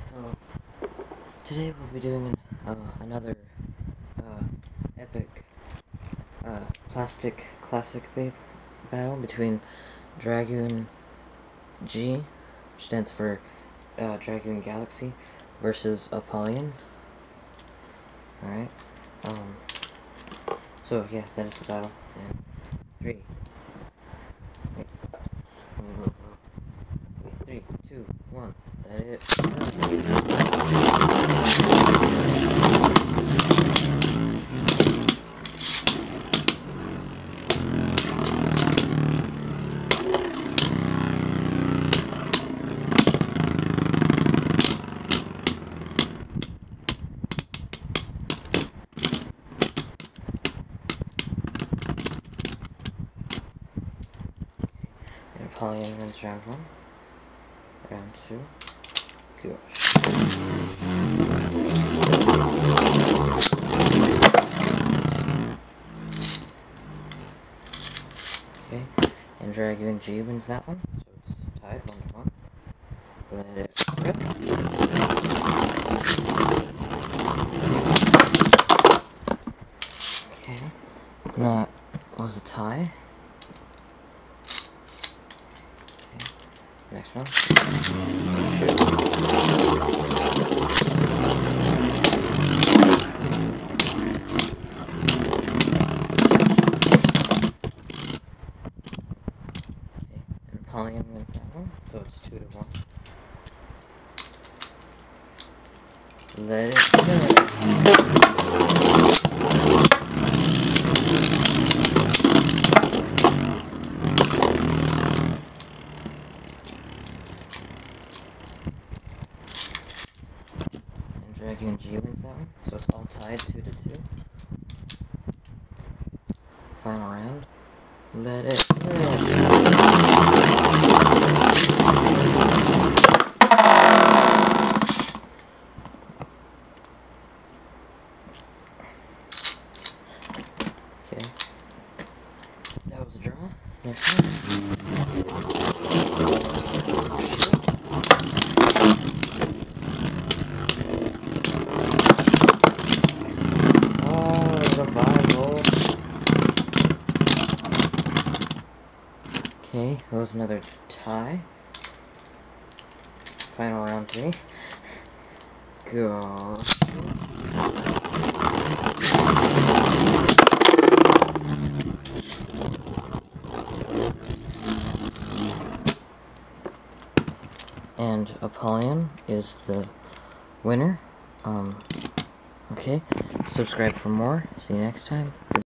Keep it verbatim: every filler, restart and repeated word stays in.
So, today we'll be doing uh, another uh, epic uh, plastic classic ba battle between Dragoon G, which stands for uh, Dragoon Galaxy, versus Apollon. Alright, um, so yeah, that is the battle. And three, wait, wait, three, two, one, that is. Apollon wins round one. Round two. Go. Okay, and Dragoon G wins that one, so it's tied one to one. Let it rip. Okay, that was a tie. Next one. Okay, and Apollon wins that one, so it's two to one. Let it go. Dragoon G wins that one, so it's all tied two to two. Final round. Let it go. Okay. That was a draw. Next one. Okay, that was another tie. Final round three. Go. And Apollon is the winner. Um, okay, subscribe for more. See you next time.